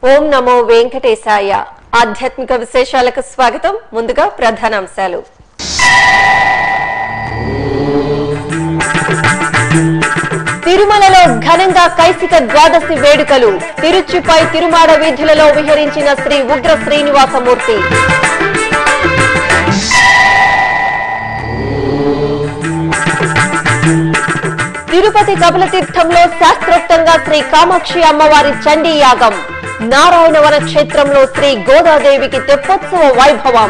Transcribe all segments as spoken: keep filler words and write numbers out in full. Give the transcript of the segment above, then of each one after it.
ఓం నమో వెంకటేశాయ. ఆధ్యాత్మిక విశేషాలకు స్వాగతం. ముందుగా ప్రధానాంశాలు. తిరుమలలో ఘనంగా కైసిక ద్వాదశి వేడుకలు. తిరుచిపై తిరుమాడ వీధులలో విహరించిన శ్రీ ఉగ్ర శ్రీనివాసమూర్తి. తిరుపతి కపిలతీర్థంలో శాస్త్రోక్తంగా శ్రీ కామాక్షి అమ్మవారి చండీ యాగం. నారాయణవన క్షేత్రంలో శ్రీ గోదాదేవికి తెప్పోత్సవ వైభవం.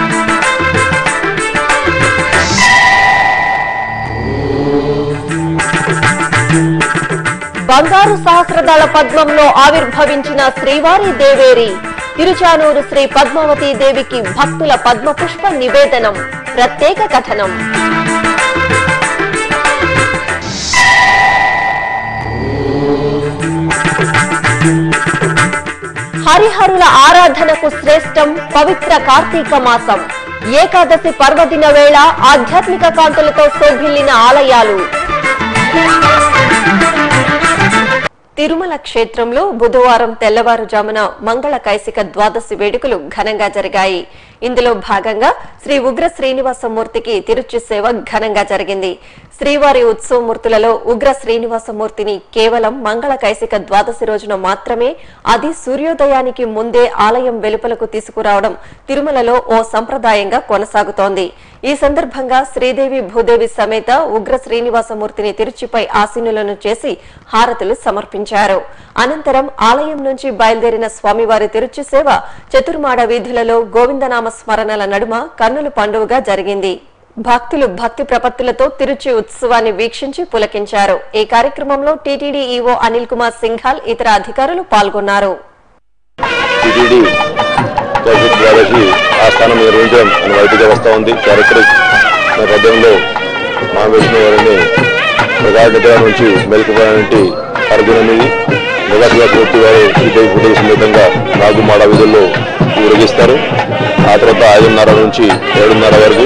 బంగారు సహస్రదళ పద్మంలో ఆవిర్భవించిన శ్రీవారి దేవేరి. తిరుచానూరు శ్రీ పద్మావతి దేవికి భక్తుల పద్మ పుష్ప నివేదనం. ప్రత్యేక కథనం. హరిహరుల ఆరాధనకు శ్రేష్టం పవిత్ర కార్తీక మాసం. ఏకాదశి పర్వదిన వేళ ఆధ్యాత్మిక కాంతులతో శోభిల్లిన ఆలయాలు. తిరుమల క్షేత్రంలో బుధవారం తెల్లవారుజామున మంగళ కైసిక ద్వాదశి వేడుకలు ఘనంగా జరిగాయి. ఇందులో భాగంగా శ్రీ ఉగ్ర శ్రీనివాసమూర్తికి తిరుచి సేవ ఘనంగా జరిగింది. శ్రీవారి ఉత్సవమూర్తులలో ఉగ్ర శ్రీనివాసమూర్తిని కేవలం మంగళ కైసిక ద్వాదశి రోజున మాత్రమే, అది సూర్యోదయానికి ముందే ఆలయం వెలుపలకు తీసుకురావడం తిరుమలలో ఓ సంప్రదాయంగా కొనసాగుతోంది. ఈ సందర్భంగా శ్రీదేవి భూదేవి సమేత ఉగ్ర శ్రీనివాసమూర్తిని తిరుచిపై ఆసీనులను చేసి హారతులు సమర్పించారు. అనంతరం ఆలయం నుంచి బయలుదేరిన స్వామివారి తిరుచి సేవ చతుర్మాడ వీధులలో గోవిందనామ స్మరణల నడుమ కన్నుల పండుగగా జరిగింది. భక్తులు భక్తి ప్రపత్తులతో తిరుచి ఉత్సవాన్ని వీక్షించి పులకించారు. ఈ కార్యక్రమంలో టీటీడీ ఈవో అనిల్ కుమార్ సింఘాల్ ఇతర అధికారులు పాల్గొన్నారు. ఆస్థానం నిర్వహించడం వైద్యుగా వస్తూ ఉంది. క్యారెక్టరిక్ నేపథ్యంలో మహావిష్ణు వారిని ప్రజాగత నుంచి మెలకుపోయినటువంటి అర్జునుని మెగాశివ పూర్తి వారు శ్రీదేవి భూదేవి సమేతంగా నాగుమాడ వీధుల్లో ఊరేగిస్తారు. ఆ తర్వాత ఐదున్నర నుంచి ఏడున్నర వరకు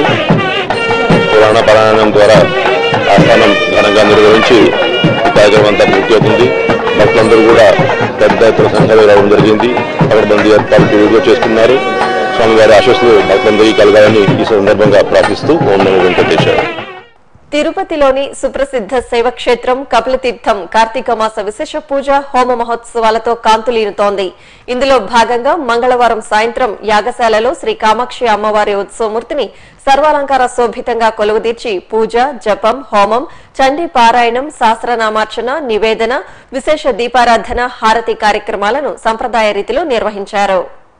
పురాణ పారాయణం ద్వారా ఆస్థానం ఘనంగా నిర్వహించి ఈ కార్యక్రమం అంతా పూర్తి అవుతుంది. భక్తులందరూ కూడా పెద్ద ఎత్తున సంఖ్యలో రావడం జరిగింది. పకడ్బందీ ఏర్పాట్లు వీడియో చేస్తున్నారు. స్వామివారి ఆశీస్సులు భక్తులందరికీ కలగాలని ఈ సందర్భంగా ప్రార్థిస్తూ ఓం నమో వెంకటేశాయ. తిరుపతిలోని సుప్రసిద్ధ శైవక్షేత్రం కపిలతీర్థం కార్తీక మాస విశేష పూజ హోమ మహోత్సవాలతో కాంతులీనుతోంది. ఇందులో భాగంగా మంగళవారం సాయంత్రం యాగశాలలో శ్రీ కామాక్షి అమ్మవారి ఉత్సవమూర్తిని సర్వాలంకార శోభితంగా కొలువుదీర్చి పూజ, జపం, హోమం, చండీ పారాయణం, సహస్రనామార్చన, నివేదన, విశేష దీపారాధన, హారతి కార్యక్రమాలను సంప్రదాయ రీతిలో నిర్వహించారు.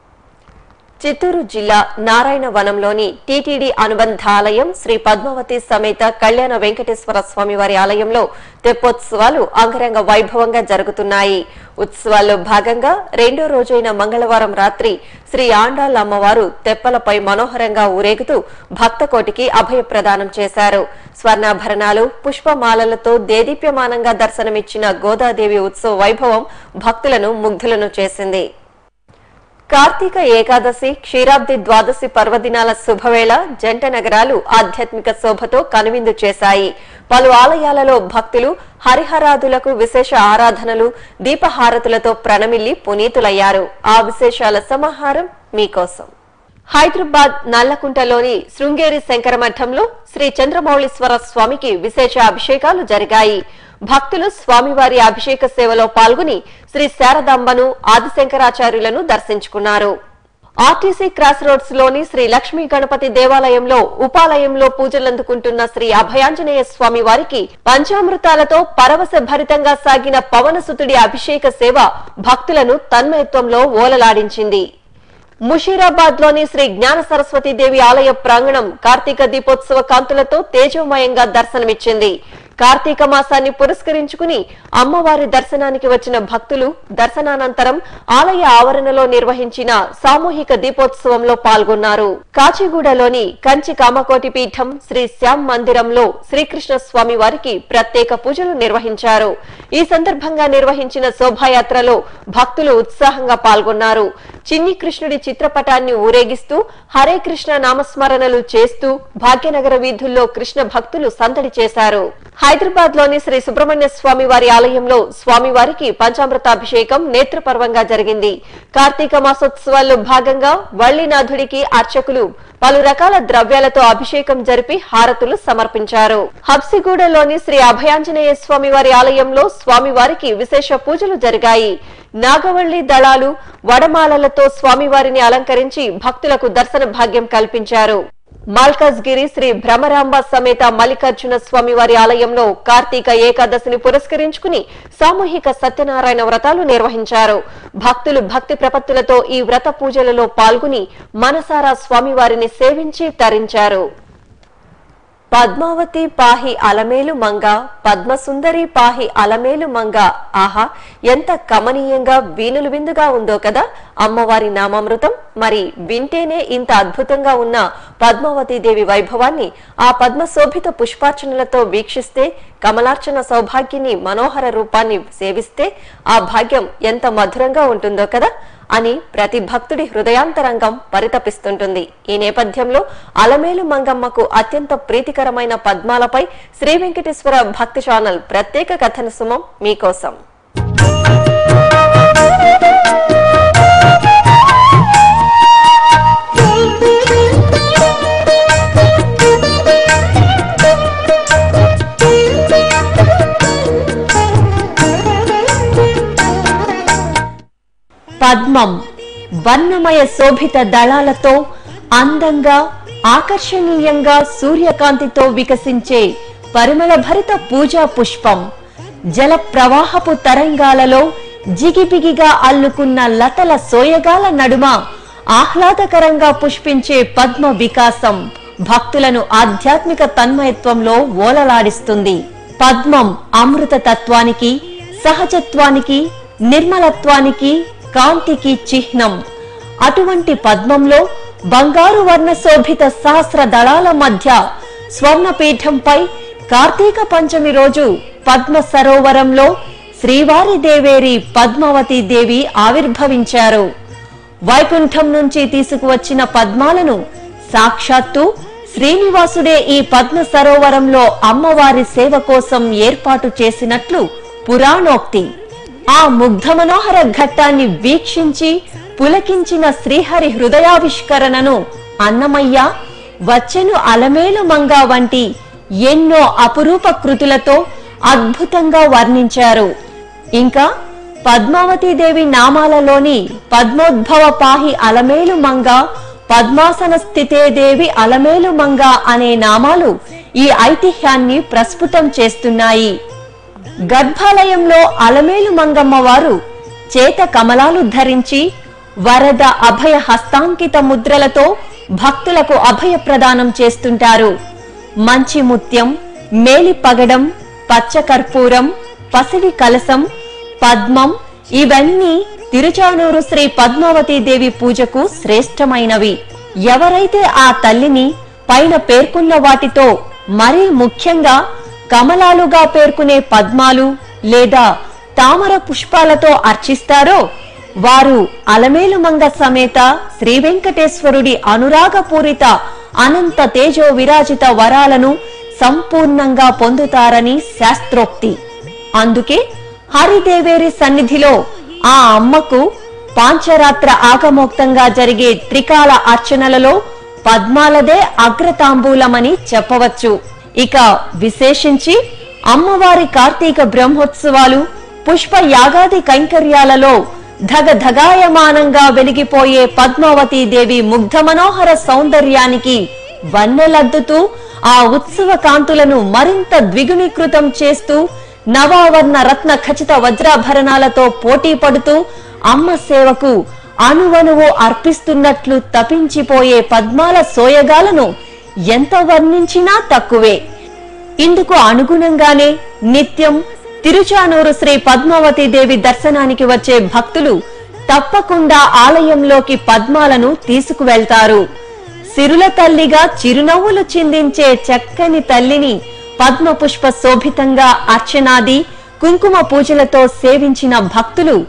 చిత్తూరు జిల్లా నారాయణ వనంలోని టీటీడీ అనుబంధాలయం శ్రీ పద్మావతి సమేత కళ్యాణ వెంకటేశ్వర స్వామివారి ఆలయంలో తెప్పోత్సవాలు అంగరంగ వైభవంగా జరుగుతున్నాయి. ఉత్సవాల్లో భాగంగా రెండో రోజైన మంగళవారం రాత్రి శ్రీ ఆండాళ్ళ అమ్మవారు తెప్పలపై మనోహరంగా ఊరేగుతూ భక్తకోటికి అభయ ప్రదానం చేశారు. స్వర్ణాభరణాలు, పుష్పమాలలతో దేదీప్యమానంగా దర్శనమిచ్చిన గోదాదేవి ఉత్సవ వైభవం భక్తులను ముగ్ధులను చేసింది. కార్తీక ఏకాదశి, క్షీరాబ్ది ద్వాదశి పర్వదినాల శుభవేళ జంట నగరాలు ఆధ్యాత్మిక శోభతో కనువిందు చేశాయి. పలు ఆలయాలలో భక్తులు హరిహరాదులకు విశేష ఆరాధనలు, దీపహారతులతో ప్రణమిల్లి పునీతులయ్యారు. ఆ విశేషాల సమాహారం మీకోసం. హైదరాబాద్ నల్లకుంటలోని శృంగేరి శంకరమఠంలో శ్రీ చంద్రమౌళీశ్వర స్వామికి విశేష అభిషేకాలు జరిగాయి. భక్తులు స్వామివారి అభిషేక సేవలో పాల్గొని శ్రీ శారదాంబను, ఆదిశంకరాచార్యులను దర్శించుకున్నారు. ఆర్టీసీ క్రాస్ రోడ్స్ లోని శ్రీ లక్ష్మీ గణపతి దేవాలయంలో ఉపాలయంలో పూజలందుకుంటున్న శ్రీ అభయాంజనేయ స్వామి వారికి పంచామృతాలతో పరవశ భరితంగా సాగిన పవనసుతుడి అభిషేక సేవ భక్తులను తన్మయత్వంలో ఓలలాడించింది. ముషీరాబాద్ లోని శ్రీ జ్ఞాన సరస్వతి దేవి ఆలయ ప్రాంగణం కార్తీక దీపోత్సవ కాంతులతో తేజోమయంగా దర్శనమిచ్చింది. కార్తీక మాసాన్ని పురస్కరించుకుని అమ్మవారి దర్శనానికి వచ్చిన భక్తులు దర్శనానంతరం ఆలయ ఆవరణలో నిర్వహించిన సామూహిక దీపోత్సవంలో పాల్గొన్నారు. కాచిగూడలోని కంచి కామకోటి పీఠం శ్రీ శ్యామ్ మందిరంలో శ్రీకృష్ణ స్వామి వారికి ప్రత్యేక పూజలు నిర్వహించారు. ఈ సందర్భంగా నిర్వహించిన శోభాయాత్రలో భక్తులు ఉత్సాహంగా పాల్గొన్నారు. చిన్ని కృష్ణుడి చిత్రపటాన్ని ఊరేగిస్తూ హరే కృష్ణ నామస్మరణలు చేస్తూ భాగ్యనగర వీధుల్లో కృష్ణ భక్తులు సందడి చేశారు. హైదరాబాద్ లోని శ్రీ సుబ్రహ్మణ్య స్వామి వారి ఆలయంలో స్వామివారికి పంచామృతాభిషేకం నేత్రపర్వంగా జరిగింది. కార్తీక మాసోత్సవాల్లో భాగంగా వల్లినాథుడికి అర్చకులు పలు రకాల ద్రవ్యాలతో అభిషేకం జరిపి హారతులు సమర్పించారు. హబ్సిగూడలోని శ్రీ అభయాంజనేయ స్వామి వారి ఆలయంలో స్వామివారికి విశేష పూజలు జరిగాయి. నాగవల్లి దళాలు వడమాలలతో స్వామివారిని అలంకరించి భక్తులకు దర్శన భాగ్యం కల్పించారు. మల్కజ్గిరి శ్రీ భ్రమరాంబ సమేత మల్లికార్జున స్వామి వారి ఆలయంలో కార్తీక ఏకాదశిని పురస్కరించుకుని సామూహిక సత్యనారాయణ వ్రతాలు నిర్వహించారు. భక్తులు భక్తి ప్రపత్తులతో ఈ వ్రత పూజలలో పాల్గొని మనసారా స్వామివారిని సేవించి తరించారు. పద్మావతి పాహి అలమేలు మంగ, పద్మసుందరి పాహి అలమేలు మంగ. ఆహా, ఎంత కమనీయంగా వీనులు విందుగా ఉందో కదా అమ్మవారి నామామృతం. మరి వింటేనే ఇంత అద్భుతంగా ఉన్న పద్మావతి దేవి వైభవాన్ని ఆ పద్మశోభిత పుష్పార్చనలతో వీక్షిస్తే, కమలార్చన సౌభాగ్యాన్ని మనోహర రూపాన్ని సేవిస్తే ఆ భాగ్యం ఎంత మధురంగా ఉంటుందో కదా అని ప్రతి భక్తుడి హృదయాంతరంగం పరితపిస్తుంటుంది. ఈ నేపథ్యంలో అలమేలు మంగమ్మకు అత్యంత ప్రీతికరమైన పద్మాలపై శ్రీ వెంకటేశ్వర భక్తి ఛానల్ ప్రత్యేక కథన సుమం మీకోసం. పద్మం వర్ణమయ శోభిత దళాలతో అందంగా ఆకర్షణీయంగా సూర్యకాంతితో వికసించే పరిమళ భరిత పూజా పుష్పం. జల ప్రవాహపు తరంగాలలో జిగిబిగిగా అల్లుకున్న లతల సోయగాల నడుమ ఆహ్లాదకరంగా పుష్పించే పద్మ వికాసం భక్తులను ఆధ్యాత్మిక తన్మయత్వంలో ఓలలాడిస్తుంది. పద్మం అమృత తత్వానికి, సహజత్వానికి, నిర్మలత్వానికి, కాంతికి చిహ్నం. అటువంటి పద్మంలో బంగారు వర్ణ శోభిత సహస్ర దళాల మధ్య స్వర్ణపీఠంపై కార్తీక పంచమి రోజు పద్మ సరోవరంలో శ్రీవారి దేవేరి పద్మావతి దేవి ఆవిర్భవించారు. వైకుంఠం నుంచి తీసుకువచ్చిన పద్మాలను సాక్షాత్తు శ్రీనివాసుడే ఈ పద్మ సరోవరంలో అమ్మవారి సేవ కోసం ఏర్పాటు చేసినట్లు పురాణోక్తి. ఆ ముగ్ధ మనోహర ఘట్టాన్ని వీక్షించి పులకించిన శ్రీహరి హృదయావిష్కరణను అన్నమయ్య, వచ్చెను అలమేలు మంగ వంటి ఎన్నో అపురూప కృతులతో అద్భుతంగా వర్ణించారు. ఇంకా పద్మావతీదేవి నామాలలోని పద్మోద్భవ పాహి అలమేలు మంగ, పద్మాసన స్థితే దేవి అలమేలు మంగ అనే నామాలు ఈ ఐతిహ్యాన్ని ప్రస్ఫుటం చేస్తున్నాయి. గర్భాలయంలో అలమేలు మంగమ్మ వారు చేత కమలాలు ధరించి వరద అభయ హస్తాంకిత ముద్రలతో భక్తులకు అభయ ప్రదానం చేస్తుంటారు. మంచి ముత్యం, మేలి పగడం, పచ్చకర్పూరం, పసిడి కలసం, పద్మం ఇవన్నీ తిరుచానూరు శ్రీ పద్మావతీ దేవి పూజకు శ్రేష్టమైనవి. ఎవరైతే ఆ తల్లిని పైన పేర్కొన్న వాటితో మరీ ముఖ్యంగా కమలాలుగా పేర్కొనే పద్మాలు లేదా తామర పుష్పాలతో అర్చిస్తారో వారు అలమేలు మంగ సమేత శ్రీ వెంకటేశ్వరుడి అనురాగపూరిత అనంత తేజో విరాజిత వరాలను సంపూర్ణంగా పొందుతారని శాస్త్రోక్తి. అందుకే హరిదేవేరి సన్నిధిలో ఆ అమ్మకు పాంచరాత్ర ఆగమోక్తంగా జరిగే త్రికాల అర్చనలలో పద్మాలదే అగ్రతాంబూలమని చెప్పవచ్చు. ఇక విశేషించి అమ్మవారి కార్తీక బ్రహ్మోత్సవాలు, పుష్ప యాగాది కైంకర్యాలలో ధగధగాయమానంగా వెలిగిపోయే పద్మావతీ దేవి ముగ్ధ మనోహర సౌందర్యానికి వన్నెలద్దుతూ ఆ ఉత్సవ కాంతులను మరింత ద్విగుణీకృతం చేస్తూ నవావర్ణ రత్న ఖచ్చిత వజ్రాభరణాలతో పోటీ పడుతూ అమ్మ సేవకు అణువణువు అర్పిస్తున్నట్లు తపించిపోయే పద్మాల సోయగాలను ఎంత వర్ణించినా తక్కువే. ఇందుకు అనుగుణంగానే నిత్యం తిరుచానూరు శ్రీ పద్మావతీ దేవి దర్శనానికి వచ్చే భక్తులు తప్పకుండా ఆలయంలోకి పద్మాలను తీసుకువెళ్తారు. సిరుల తల్లిగా చిరునవ్వులు చిందించే చక్కని తల్లిని పద్మ పుష్ప శోభితంగా అర్చనాది కుంకుమ పూజలతో సేవించిన భక్తులు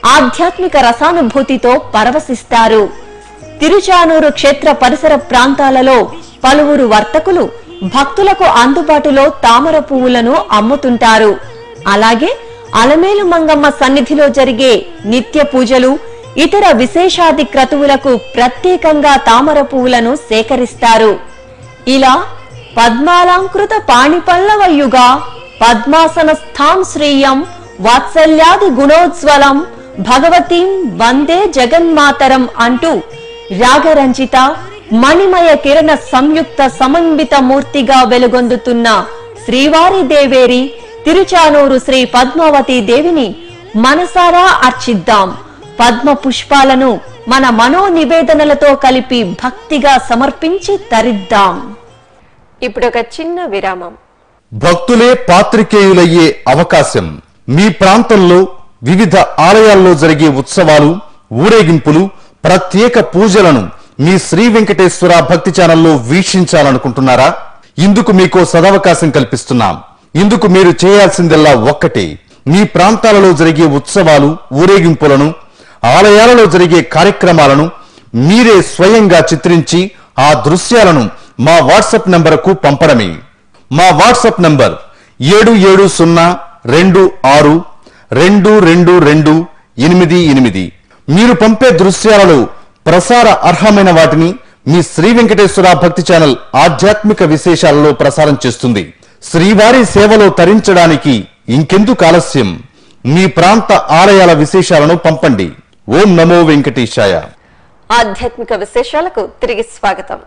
ఆధ్యాత్మిక రసానుభూతితో పరవశిస్తారు. తిరుచానూరు క్షేత్ర పరిసర ప్రాంతాలలో పలువురు వర్తకులు భక్తులకు అందుబాటులో తామర పువ్వులను అమ్ముతుంటారు. అలాగే అలమేలు మంగమ్మ సన్నిధిలో జరిగే నిత్య పూజలు, ఇతర విశేషాది క్రతువులకు ప్రత్యేకంగా తామర పువ్వులను సేకరిస్తారు. ఇలా పద్మాలంకృత పాణిపల్లవయుగా పద్మాసన స్థాం శ్రీయం వాత్సల్యాది గుణోజ్వలం భగవతీం వందే జగన్మాతరం అంటూ రాగరంజిత మణిమయ కిరణ సంయుక్త సమన్విత మూర్తిగా వెలుగొందుతున్న శ్రీవారి దేవేరి తిరుచానూరు శ్రీ పద్మావతి దేవిని మనసారా అర్చిద్దాం. పద్మ పుష్పాలను మన మనో నివేదనలతో కలిపి భక్తిగా సమర్పించి తరిద్దాం. ఇప్పుడు ఒక చిన్న విరామం. భక్తులే పాత్రికేయులయ్యే అవకాశం. మీ ప్రాంతంలో వివిధ ఆలయాల్లో జరిగే ఉత్సవాలు, ఊరేగింపులు, ప్రత్యేక పూజలను మీ శ్రీ వెంకటేశ్వర భక్తి ఛానల్లో వీక్షించాలనుకుంటున్నారా? ఇందుకు మీకో సదవకాశం కల్పిస్తున్నాం. ఇందుకు మీరు చేయాల్సిందల్లా ఒక్కటే, మీ ప్రాంతాలలో జరిగే ఉత్సవాలు, ఊరేగింపులను, ఆలయాలలో జరిగే కార్యక్రమాలను మీరే స్వయంగా చిత్రించి ఆ దృశ్యాలను మా వాట్సాప్ నంబరుకు పంపడమే. మా వాట్సాప్ నంబర్ ఏడు ఏడు సున్నా రెండు ఆరు రెండు రెండు రెండు ఎనిమిది ఎనిమిది. మీరు పంపే దృశ్యాలలో ప్రసార అర్హమైన వాటిని మీ శ్రీ వెంకటేశ్వర భక్తి ఛానల్ ఆధ్యాత్మిక విశేషాలలో ప్రసారం చేస్తుంది. శ్రీవారి సేవలో తరించడానికి ఇంకెందుకు ఆలస్యం? మీ ప్రాంత ఆలయాల విశేషాలను పంపండి. ఓం నమో వెంకటేశాయ. ఆధ్యాత్మిక విశేషాలకు తిరిగి స్వాగతం.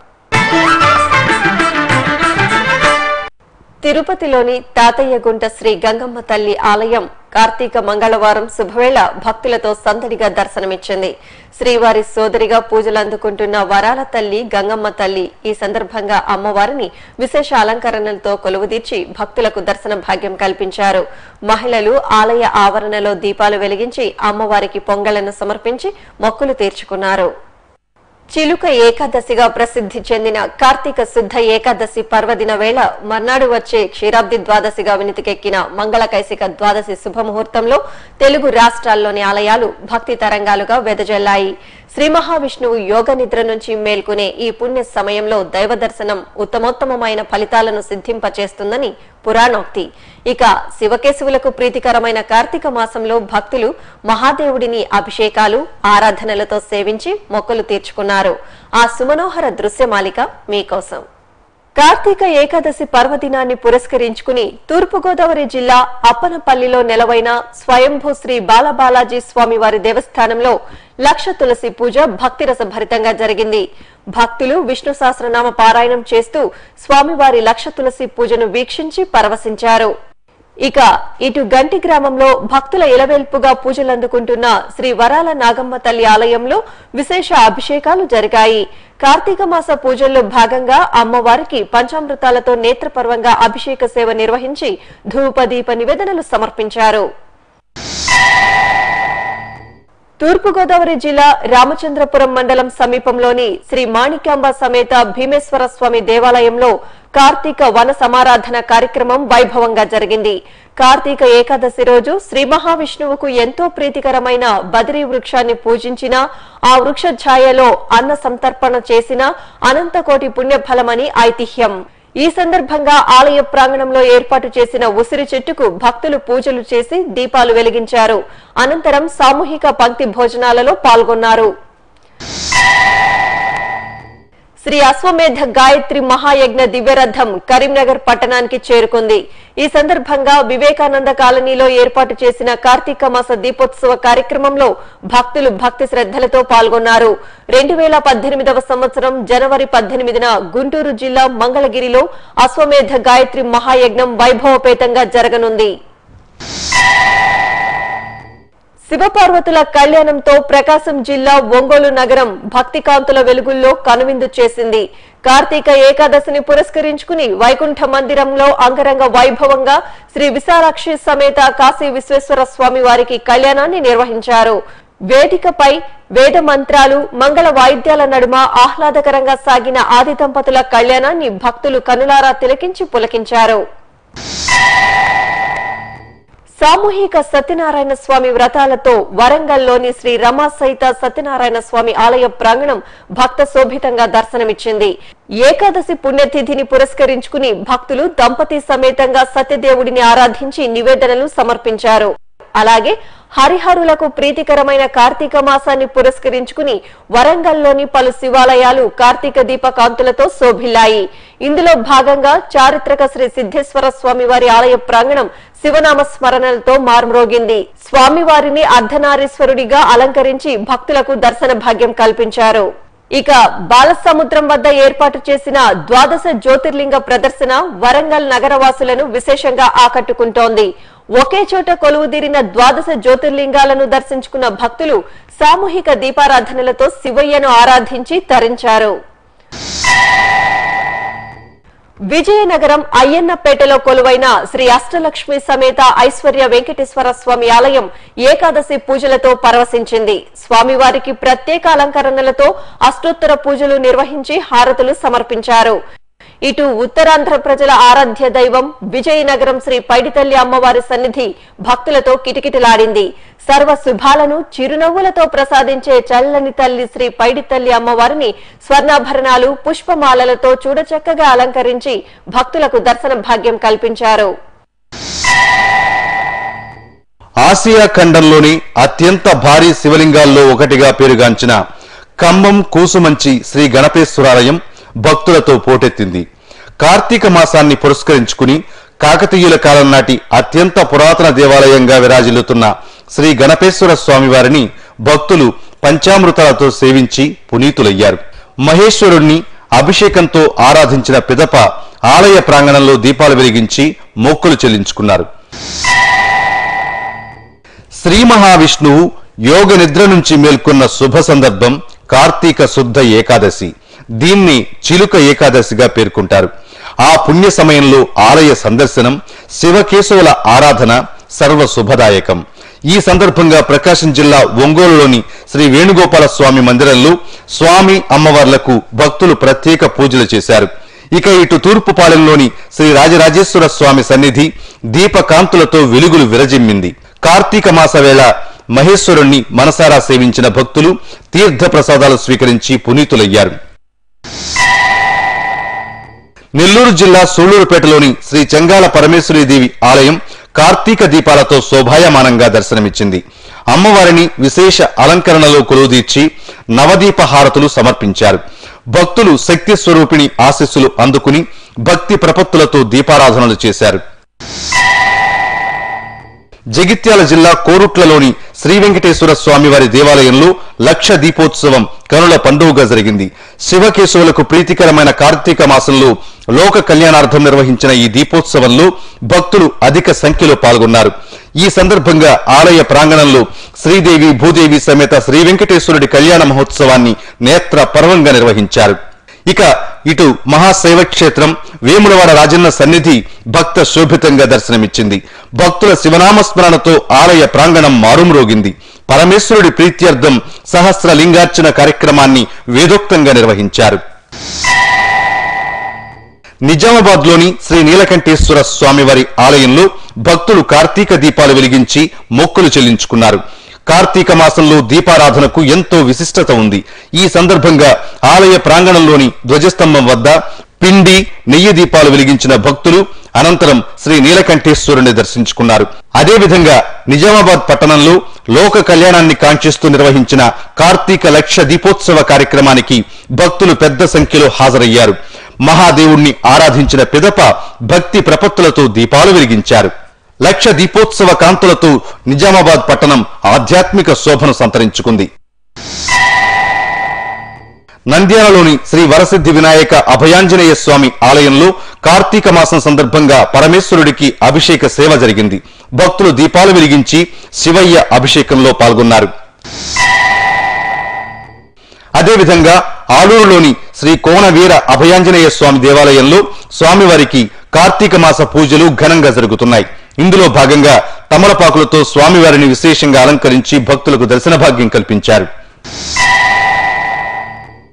తిరుపతిలోని తాతయ్యగుంట శ్రీ గంగమ్మ తల్లి ఆలయం కార్తీక మంగళవారం శుభవేళ భక్తులతో సందడిగా దర్శనమిచ్చింది. శ్రీవారి సోదరిగా పూజలు అందుకుంటున్న వరాల తల్లి గంగమ్మ తల్లి ఈ సందర్భంగా అమ్మవారిని విశేష అలంకరణలతో కొలువుదీర్చి భక్తులకు దర్శన భాగ్యం కల్పించారు. మహిళలు ఆలయ ఆవరణలో దీపాలు వెలిగించి అమ్మవారికి పొంగళ్లను సమర్పించి మొక్కులు తీర్చుకున్నారు. చిలుక ఏకాదశిగా ప్రసిద్ధి చెందిన కార్తీక శుద్ధ ఏకాదశి పర్వదిన వేళ మర్నాడు వచ్చే క్షీరాబ్ది ద్వాదశిగా వినితికెక్కిన మంగళకైసిక ద్వాదశి శుభముహూర్తంలో తెలుగు రాష్ట్రాల్లోని ఆలయాలు భక్తి తరంగాలుగా వెదజల్లాయి. శ్రీ మహావిష్ణువు యోగ నిద్ర నుంచి మేల్కొనే ఈ పుణ్య సమయంలో దైవ దర్శనం ఉత్తమోత్తమైన ఫలితాలను సిద్ధింపచేస్తుందని పురాణోక్తి. ఇక శివకేశవులకు ప్రీతికరమైన కార్తీక మాసంలో భక్తులు మహాదేవుడిని అభిషేకాలు, ఆరాధనలతో సేవించి మొక్కులు తీర్చుకున్నారు. ఆ సుమనోహర దృశ్యమాలిక మీకోసం. కార్తీక ఏకాదశి పర్వదినాన్ని పురస్కరించుకుని తూర్పుగోదావరి జిల్లా అప్పనపల్లిలో నెలవైన స్వయంభూ శ్రీ బాలబాలాజీ స్వామివారి దేవస్థానంలో లక్ష తులసి పూజ భక్తిరస భరితంగా జరిగింది. భక్తులు విష్ణు సహస్రనామ పారాయణం చేస్తూ స్వామివారి లక్ష తులసి పూజను వీక్షించి పరవశించారు. ఇక ఇటు గంటి గ్రామంలో భక్తుల ఇలవేల్పుగా పూజలందుకుంటున్న శ్రీ వరాల నాగమ్మ తల్లి ఆలయంలో విశేష అభిషేకాలు జరిగాయి. కార్తీక మాస పూజల్లో భాగంగా అమ్మవారికి పంచామృతాలతో నేత్రపర్వంగా అభిషేక సేవ నిర్వహించి ధూపదీప నివేదనలు సమర్పించారు. తూర్పుగోదావరి జిల్లా రామచంద్రపురం మండలం సమీపంలోని శ్రీ మాణిక్యాంబ సమేత భీమేశ్వర స్వామి దేవాలయంలో కార్తీక వన సమారాధన కార్యక్రమం వైభవంగా జరిగింది. కార్తీక ఏకాదశి రోజు శ్రీ మహావిష్ణువుకు ఎంతో ప్రీతికరమైన బదరీ వృక్షాన్ని పూజించిన, ఆ వృక్ష ఛాయలో అన్న సంతర్పణ చేసిన అనంతకోటి పుణ్యఫలమని ఐతిహ్యం. ఈ సందర్భంగా ఆలయ ప్రాంగణంలో ఏర్పాటు చేసిన ఉసిరి చెట్టుకు భక్తులు పూజలు చేసి దీపాలు వెలిగించారు. అనంతరం సామూహిక పంక్తి భోజనాలలో పాల్గొన్నారు. శ్రీ అశ్వమేధ గాయత్రి మహాయజ్ఞ దివ్యరథం కరీంనగర్ పట్టణానికి చేరుకుంది. ఈ సందర్భంగా వివేకానంద కాలనీలో ఏర్పాటు చేసిన కార్తీక మాస దీపోత్సవ కార్యక్రమంలో భక్తులు భక్తి శ్రద్ధలతో పాల్గొన్నారు. రెండు వేల పద్దెనిమిదవ సంవత్సరం జనవరి పద్దెనిమిదిన గుంటూరు జిల్లా మంగళగిరిలో అశ్వమేధ గాయత్రి మహాయజ్ఞం వైభవపేతంగా జరగనుంది. శివపార్వతుల కళ్యాణంతో ప్రకాశం జిల్లా ఒంగోలు నగరం భక్తికాంతుల వెలుగుల్లో కనువిందు చేసింది. కార్తీక ఏకాదశిని పురస్కరించుకుని వైకుంఠ మందిరంలో అంగరంగ వైభవంగా శ్రీ విశాలాక్షి సమేత కాశీ విశ్వేశ్వర స్వామి వారికి కళ్యాణాన్ని నిర్వహించారు. వేదికపై వేద మంత్రాలు, మంగళ వాయిద్యాల నడుమ ఆహ్లాదకరంగా సాగిన ఆది దంపతుల కళ్యాణాన్ని భక్తులు కనులారా తిలకించి పులకించారు. సామూహిక సత్యనారాయణ స్వామి వ్రతాలతో వరంగల్లోని శ్రీ రమా సహిత సత్యనారాయణ స్వామి ఆలయ ప్రాంగణం భక్త శోభితంగా దర్శనమిచ్చింది. ఏకాదశి పుణ్యతిథిని పురస్కరించుకుని భక్తులు దంపతి సమేతంగా సత్యదేవుడిని ఆరాధించి నివేదనలు సమర్పించారు. అలాగే హరిహరులకు ప్రీతికరమైన కార్తీక మాసాన్ని పురస్కరించుకుని వరంగల్లోని పలు శివాలయాలు కార్తీక దీప కాంతులతో శోభిల్లాయి. ఇందులో భాగంగా చారిత్రక శ్రీ సిద్ధేశ్వర స్వామి వారి ఆలయ ప్రాంగణం శివనామ స్మరణలతో మార్మ్రోగింది. స్వామివారిని అర్ధనారీశ్వరుడిగా అలంకరించి భక్తులకు దర్శన భాగ్యం కల్పించారు. ఇక బాలసముద్రం వద్ద ఏర్పాటు చేసిన ద్వాదశ జ్యోతిర్లింగ ప్రదర్శన వరంగల్ నగరవాసులను విశేషంగా ఆకట్టుకుంటోంది. ఒకే చోట కొలువుదీరిన ద్వాదశ జ్యోతిర్లింగాలను దర్శించుకున్న భక్తులు సామూహిక దీపారాధనలతో శివయ్యను ఆరాధించి తరించారు. విజయనగరం అయ్యన్నపేటలో కొలువైన శ్రీ అష్టలక్ష్మి సమేత ఐశ్వర్య వెంకటేశ్వర స్వామి ఆలయం ఏకాదశి పూజలతో పరవశించింది. స్వామివారికి ప్రత్యేక అలంకరణలతో అష్టోత్తర పూజలు నిర్వహించి హారతులు సమర్పించారు. ఇటు ఉత్తరాంధ్ర ప్రజల ఆరాధ్య దైవం విజయనగరం శ్రీ పైడితల్లి అమ్మవారి సన్నిధి భక్తులతో కిటకిటలాడింది. సర్వ శుభాలను చిరునవ్వులతో ప్రసాదించే చల్లని తల్లి శ్రీ పైడితల్లి అమ్మవారిని స్వర్ణాభరణాలు పుష్పమాలలతో చూడచక్కగా అలంకరించి భక్తులకు దర్శన భాగ్యం కల్పించారు. ఆసియా ఖండంలోని అత్యంత భారీ శివలింగాల్లో ఒకటిగా పేరుగాంచిన ఖమ్మం కూసుమంచి శ్రీ గణపేశ్వరాలయం భక్తులతో పోటెత్తింది. కార్తీక మాసాన్ని పురస్కరించుకుని కాకతీయుల కాలం నాటి అత్యంత పురాతన దేవాలయంగా విరాజిల్లుతున్న శ్రీ గణపేశ్వర స్వామివారిని భక్తులు పంచామృతాలతో సేవించి పునీతులయ్యారు. మహేశ్వరుణ్ణి అభిషేకంతో ఆరాధించిన పిదప ఆలయ ప్రాంగణంలో దీపాలు వెలిగించి మొక్కులు చెల్లించుకున్నారు. శ్రీ మహావిష్ణువు యోగ నిద్ర నుంచి మేల్కొన్న శుభ సందర్భం కార్తీక శుద్ధ ఏకాదశి. దీన్ని చిలుక ఏకాదశిగా పేర్కొంటారు. ఆ పుణ్య సమయంలో ఆలయ సందర్శనం, శివకేశవుల ఆరాధన సర్వ శుభదాయకం. ఈ సందర్భంగా ప్రకాశం జిల్లా ఒంగోలులోని శ్రీ వేణుగోపాల స్వామి మందిరంలో స్వామి అమ్మవార్లకు భక్తులు ప్రత్యేక పూజలు చేశారు. ఇక ఇటు తూర్పుపాలెంలోని శ్రీ రాజరాజేశ్వర స్వామి సన్నిధి దీపకాంతులతో వెలుగులు విరజిమ్మింది. కార్తీక మాస వేళ మహేశ్వరుణ్ణి మనసారా సేవించిన భక్తులు తీర్థ ప్రసాదాలు స్వీకరించి పునీతులయ్యారు. నెల్లూరు జిల్లా సూళ్లూరుపేటలోని శ్రీ చెంగాల పరమేశ్వరీదేవి ఆలయం కార్తీక దీపాలతో శోభాయమానంగా దర్శనమిచ్చింది. అమ్మవారిని విశేష అలంకరణలో కొలువుదీర్చి నవదీప హారతులు సమర్పించారు. భక్తులు శక్తి స్వరూపిణి ఆశీస్సులు అందుకుని భక్తి ప్రపత్తులతో దీపారాధనలు చేశారు. జగిత్యాల జిల్లా కోరుట్లలోని శ్రీ వెంకటేశ్వర స్వామివారి దేవాలయంలో లక్ష దీపోత్సవం కనుల పండుగగా జరిగింది. శివకేశవులకు ప్రీతికరమైన కార్తీక మాసంలో లోక కళ్యాణార్థం నిర్వహించిన ఈ దీపోత్సవంలో భక్తులు అధిక సంఖ్యలో పాల్గొన్నారు. ఈ సందర్భంగా ఆలయ ప్రాంగణంలో శ్రీదేవి భూదేవి సమేత శ్రీ వెంకటేశ్వరుడి కళ్యాణ మహోత్సవాన్ని నేత్ర పర్వంగా నిర్వహించారు. ఇక ఇటు మహాశైవ క్షేత్రం వేములవాడ రాజన్న సన్నిధి భక్త శోభితంగా దర్శనమిచ్చింది. భక్తుల శివనామస్మరణతో ఆలయ ప్రాంగణం మారుమ్రోగింది. పరమేశ్వరుడి ప్రీత్యర్థం సహస్ర లింగార్చన కార్యక్రమాన్ని వేదోక్తంగా నిర్వహించారు. నిజామాబాద్ లోని శ్రీ నీలకంఠేశ్వర స్వామివారి ఆలయంలో భక్తులు కార్తీక దీపాలు వెలిగించి మొక్కులు చెల్లించుకున్నారు. కార్తీక మాసంలో దీపారాధనకు ఎంతో విశిష్టత ఉంది. ఈ సందర్భంగా ఆలయ ప్రాంగణంలోని ధ్వజస్తంభం వద్ద పిండి నెయ్యి దీపాలు వెలిగించిన భక్తులు అనంతరం శ్రీ నీలకంఠేశ్వరుని దర్శించుకున్నారు. అదేవిధంగా నిజామాబాద్ పట్టణంలో లోక కళ్యాణాన్ని కాంక్షిస్తూ నిర్వహించిన కార్తీక లక్ష దీపోత్సవ కార్యక్రమానికి భక్తులు పెద్ద సంఖ్యలో హాజరయ్యారు. మహాదేవుణ్ణి ఆరాధించిన పిదప భక్తి ప్రపత్తులతో దీపాలు వెలిగించారు. లక్ష దీపోత్సవ కాంతులతో నిజామాబాద్ పట్టణం ఆధ్యాత్మిక శోభను సంతరించుకుంది. నంద్యాలలోని శ్రీ వరసిద్ధి వినాయక అభయాంజనేయ స్వామి ఆలయంలో కార్తీక మాసం సందర్భంగా పరమేశ్వరుడికి అభిషేక సేవ జరిగింది. భక్తులు దీపాలు వెలిగించి శివయ్య అభిషేకంలో పాల్గొన్నారు. అదేవిధంగా ఆలూరులోని శ్రీ కోనవీర అభయాంజనేయ స్వామి దేవాలయంలో స్వామివారికి కార్తీక మాస పూజలు ఘనంగా జరుగుతున్నాయి. ఇందులో భాగంగా తమలపాకులతో స్వామివారిని విశేషంగా అలంకరించి భక్తులకు దర్శన భాగ్యం కల్పించారు.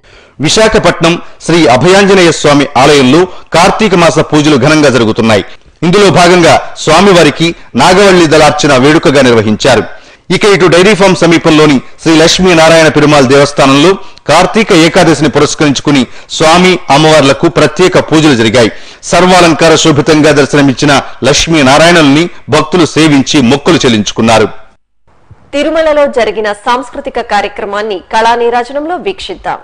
విశాఖపట్నం శ్రీ అభయాంజనేయ స్వామి ఆలయంలో కార్తీక మాస పూజలు ఘనంగా జరుగుతున్నాయి. ఇందులో భాగంగా స్వామివారికి నాగవల్లి దళార్చన వేడుకగా నిర్వహించారు. ఇక ఇటు డైరీ ఫామ్ సమీపంలోని శ్రీ లక్ష్మీ నారాయణ పెరుమాళ్ దేవస్థానంలో కార్తీక ఏకాదశిని పురస్కరించుకుని స్వామి అమ్మవార్లకు ప్రత్యేక పూజలు జరిగాయి. సర్వాలంకార శోభితంగా దర్శనమిచ్చిన లక్ష్మీ నారాయణుల్ని భక్తులు సేవించి మొక్కులు చెల్లించుకున్నారు. తిరుమలలో జరిగిన సాంస్కృతిక కార్యక్రమాన్ని కళా నీరాజనంలో వీక్షిద్దాం.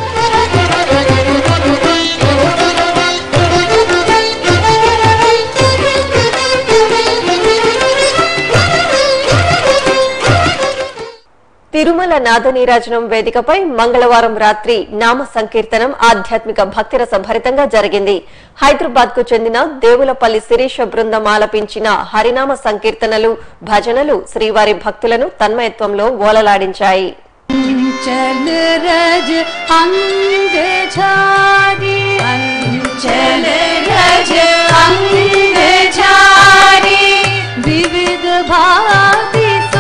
తిరుమల నాదనీరాజనం వేదికపై మంగళవారం రాత్రి నామ సంకీర్తనం ఆధ్యాత్మిక భక్తిరస భరితంగా జరిగింది. హైదరాబాద్ కు చెందిన దేవులపల్లి శిరీష బృందం ఆలపించిన హరినామ సంకీర్తనలు, భజనలు శ్రీవారి భక్తులను తన్మయత్వంలో ఓలలాడించాయి. వివిధ భాతి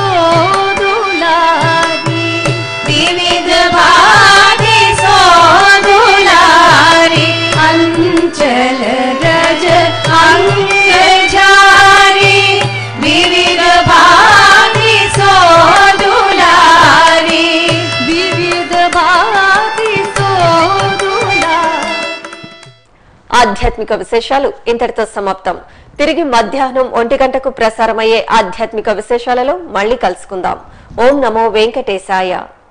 వివిధ భాతి సోదులారి అంచల రజ అంగజారి వివిధ భాతి సోదులారి వివిధ భాతి సోదులారి. ఆధ్యాత్మిక విశేషాలు ఇంతటితో సమాప్తం. తిరిగి మధ్యాహ్నం ఒంటి గంటకు ప్రసారమయ్యే ఆధ్యాత్మిక విశేషాలలో మళ్లీ కలుసుకుందాం. ఓం నమో వెంకటేశాయ.